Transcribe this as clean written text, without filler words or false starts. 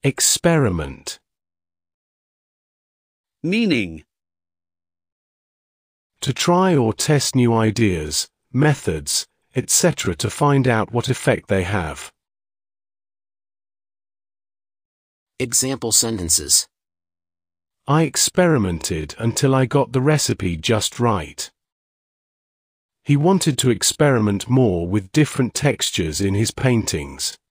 Experiment. Meaning. To try or test new ideas, methods, etc. to find out what effect they have. Example sentences. I experimented until I got the recipe just right. He wanted to experiment more with different textures in his paintings.